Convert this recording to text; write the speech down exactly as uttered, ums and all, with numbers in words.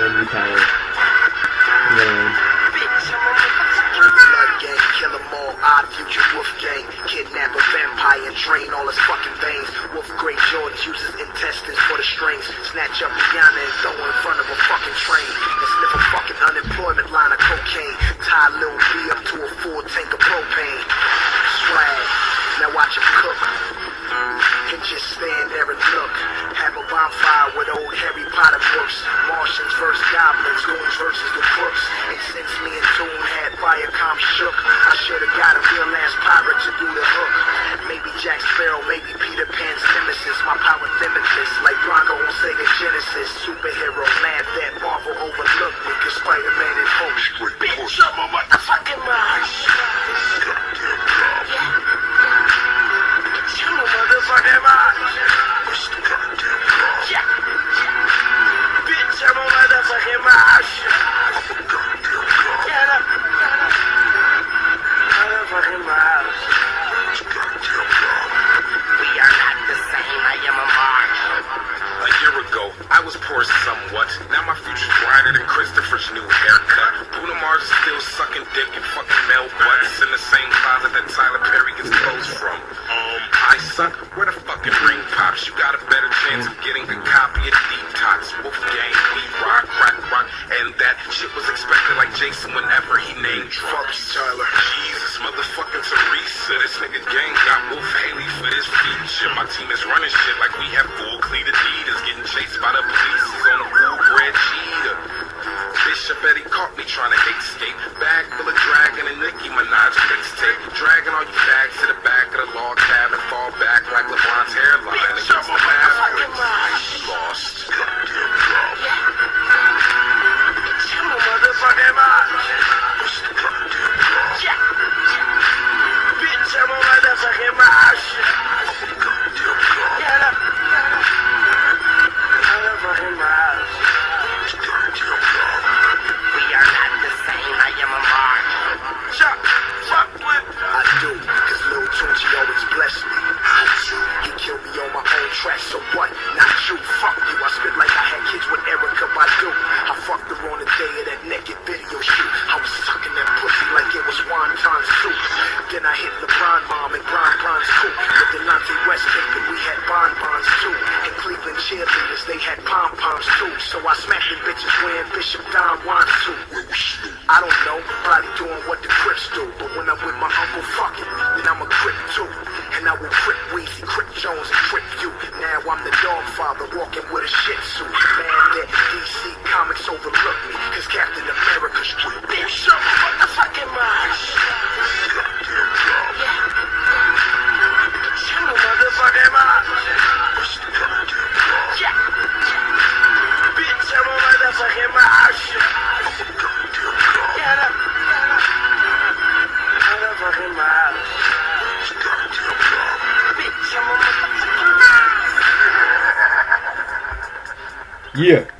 and retire. Man. Kill 'em all, odd future wolf gang. Kidnap a vampire and drain all his fucking veins. Wolf Grey George uses intestines for the strings. Snatch up Rihanna and throw her in front of a fucking train. And sniff a fucking unemployment line of cocaine. Tie Lil B up to a full tank of propane. Swag, now watch him cook. And just stand there and look. Have a bonfire with old Harry Potter books. Martians versus goblins, goons versus the crooks. And since me and Toon had Viacom shook, I should've got a real ass pirate to do the hook. Maybe Jack Sparrow, maybe Peter Pan's nemesis. My power limitless, like Bronco on Sega Genesis. Superhero, mad that Marvel overlooked me. Cause Spider-Man and Hulk straight bitch, I'm a motherfucking mouse. I'm a motherfucking mouse. Yeah. Bitch, I'm a motherfucking mouse. Yeah, motherfucking mouse. We are not the same, I am a march. A year ago, I was poor somewhat. Now my future's brighter than Christopher's new haircut. Bruno Mars is still sucking dick and fucking male butts in the same closet that Tyler Perry gets clothes from. Um, I suck. Where the fucking ring pops? You got a better chance of getting a copy of Detox. Wolf Gang, we rock, rock, rock. And that shit was expected like Jason whenever he named drops. Tyler. Jesus, motherfucking Teresa. This nigga gang got Wolf Haley for this feature. My team is running shit like we have full cleat Adidas. Getting chased by the police on a full bred cheetah. Bishop Eddie caught me trying to escape. Bag full of Dragon and Nicki Minaj mixtape. Dragging all you bags to the back of the log cabin. Fall back like LeBron's hairline. Bitch, I'm a motherfucking mouse. Lost. Bitch, I'm a motherfucking mouse. Yeah. Bitch, I'm a motherfucking mouse. Yeah. Motherfucking mouse. We are not the same, I am a march. Chuck, fuck with I do, cause Lil Tunchi always bless me. He killed me on my own track, so what? Not you, fuck you. I spit like I had kids with Erykah Badu. I fucked her on the day of that naked video shoot. I was sucking that pussy like it was wonton soup. Then I hit LeBron mom and Bron Bron's coupe. With Delonte West and we had bonbons too. And Cleveland cheerleaders, they had pom-poms too. So I smacked them bitches wearing Bishop Don Juan suit. I don't know, probably doing what the Crips do. But when I'm with my uncle, fuck it, then I'm a Crip too. And I will Crip Weezy, Crip Jones, and Crip you. Now I'm the dog father walking with a shih tzu. Man, that D C Comics overlook me. Cause Captain America's street. Bitch, I'm a motherfucking mouse. Yeah. Bitch, I'm a motherfucking mouse. Yeah. Bitch, I'm a motherfucking mouse. Yeah. Motherfucking mouse. Bitch, I'm a motherfucking mouse. Yeah.